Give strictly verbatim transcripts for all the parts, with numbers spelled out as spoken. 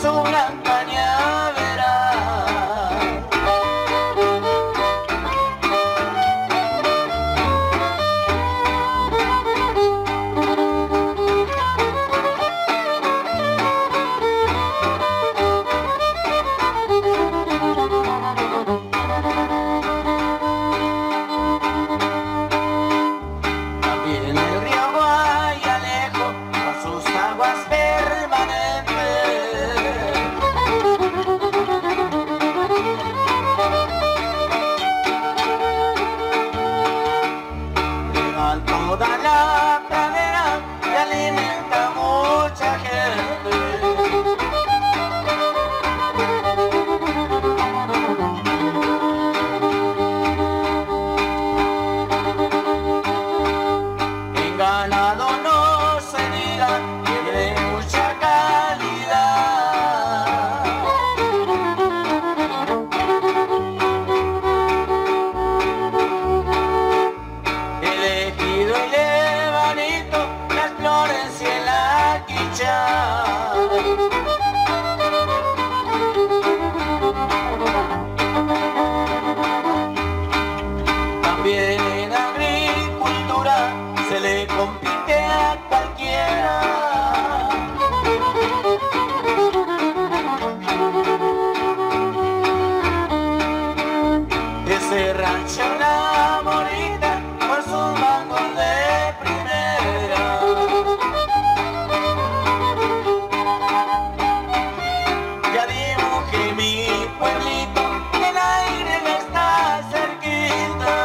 su gran cañaveral. También el río Guayalejo con sus aguas permanentes regan toda la pradera y alimenta a mucha gente. En ganado no se diga, tiene mucha calidad. El ejido y levanito, las flores y el aquichá. También en agricultura se le compite a cualquiera. Ese rancho la bonita por sus mangos de primera. Ya dibujé mi pueblito, el aire ya está cerquita.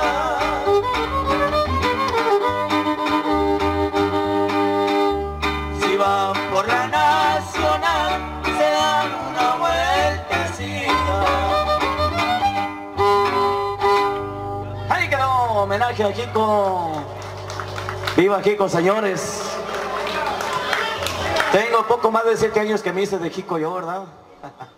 Si van por la nacional, se dan una vueltecita. Ahí quedó homenaje a Jico. Viva Jico, señores. Tengo poco más de siete años que me hice de Jico yo, ¿verdad?